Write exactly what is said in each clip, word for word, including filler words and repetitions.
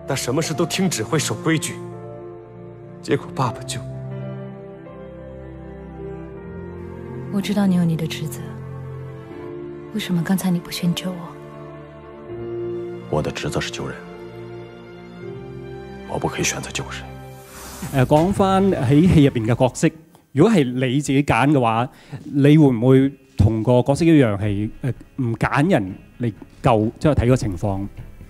他什么事都听指挥守规矩，结果爸爸就…… 我知道你有你的职责，为什么刚才你不先救我？ 我的职责是救人，我不可以選擇救人。 誒，講翻喺戲入邊嘅角色，如果係你自己揀嘅話，你會唔會同個角色一樣係誒唔揀人嚟救，即係睇個情況？誒、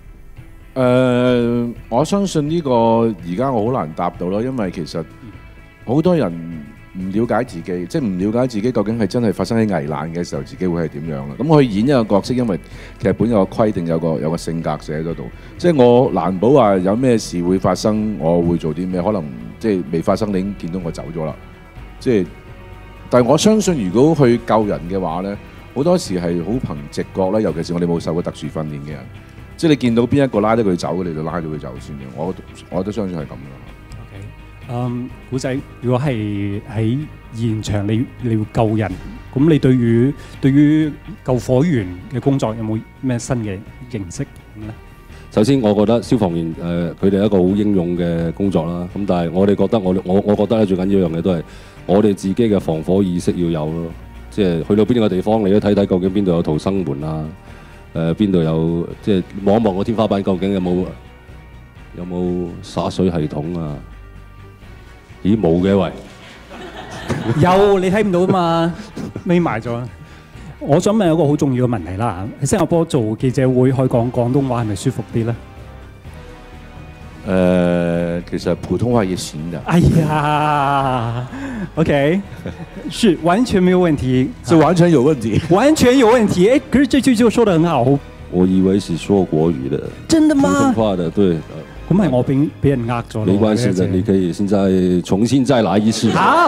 呃，我相信呢個而家我好難答到咯，因為其實好多人唔了解自己，即係唔了解自己究竟係真係發生喺危難嘅時候，自己會係點樣啦。咁我去演一個角色，因為劇本有個規定，有個有個性格寫喺度，即係我難保話有咩事會發生，我會做啲咩，可能即係未發生，你已經見到我走咗啦。即係，但係我相信，如果去救人嘅話咧，好多時係好憑直覺啦，尤其是我哋冇受過特殊訓練嘅人，即係你見到邊一個拉得佢走，你就拉到佢走先嘅。我我都相信係咁嘅。 嗯，古仔，如果係喺現場你你要救人，咁你對於對於救火員嘅工作有冇咩新嘅認識咁咧？ 首先，我覺得消防員誒佢哋係一個好英勇嘅工作啦。咁但係我哋覺得我我我覺得咧最緊要一樣嘢都係我哋自己嘅防火意識要有咯。即係去到邊個地方，你都睇睇究竟邊度有逃生門啊，誒邊度有即係望一望個天花板究竟有冇有冇灑水系統啊？咦冇嘅喂， 有你睇唔到啊嘛，匿埋咗。我想問一個好重要嘅問題啦，喺新加坡做記者會可以講廣東話係咪舒服啲咧？ 呃，其實普通話也行的。 哎呀 ，OK， 是完全沒有問題， 是完全有問題， 完全有問題。哎，可是這句就說得很好。 我以為是說國語的， 真的嗎？ 普通話的，對。 咁係我俾俾人呃咗。 沒關係的，你可以現在重新再來一次。 好。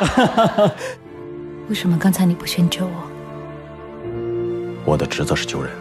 為什麼剛才你不先救我？ 我的職責是救人。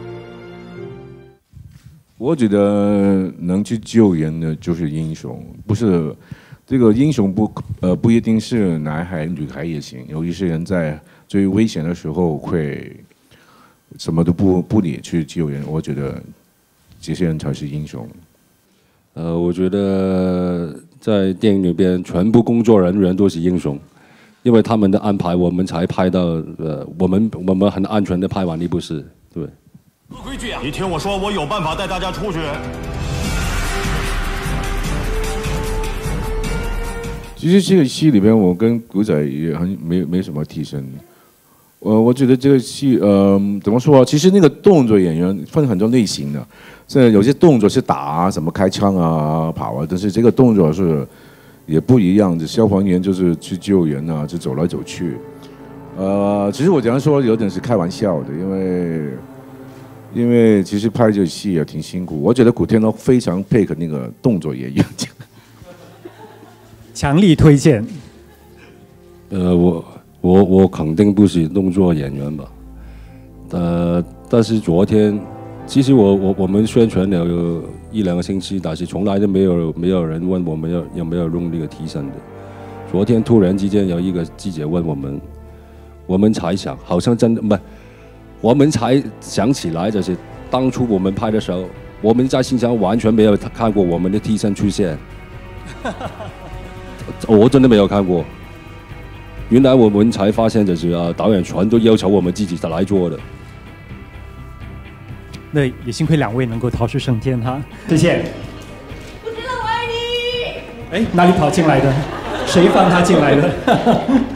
我覺得能去救人的就是英雄，不是這個英雄不呃不一定是男孩女孩也行，有一些人在最危險的時候會什麼都不不理去救人，我覺得這些人才是英雄。 呃，我覺得在電影裏邊，全部工作人員都是英雄，因為他們的安排，我們才拍到，呃，我們我們很安全的拍完呢部戲，對。 合規矩啊！你聽我說，我有辦法帶大家出去。 其實這個戲裏邊，我跟古仔也很沒沒什麼替身。我我覺得這個戲，呃，怎麼說？其實那個動作演員分很多類型的，即係有些動作是打啊，什麼開槍啊、跑啊，但是這個動作是也不一樣。消防員就是去救人啊，就走來走去。呃，其實我這樣說有點是開玩笑的，因為因為其實拍這個戲也挺辛苦。我覺得古天樂非常配合那個動作演員， 強力推薦。 呃，我。我我肯定不是動作演員吧，呃，但是昨天其實我我我們宣傳了有一兩個星期，但是從來都沒有沒有人問我們有有沒有用這個替身的。昨天突然之間有一個記者問我們，我們才想，好像真的唔係，我們才想起來，就是當初我們拍的時候，我們在現場完全沒有看過我們的替身出現，我真的沒有看過。原來我們才發現，就是啊，導演全都要求我們自己來做的。 那也幸虧兩位能夠逃出升天哈，謝謝。 我知道我愛你。 哎，哪裡跑進來的？誰放他進來的？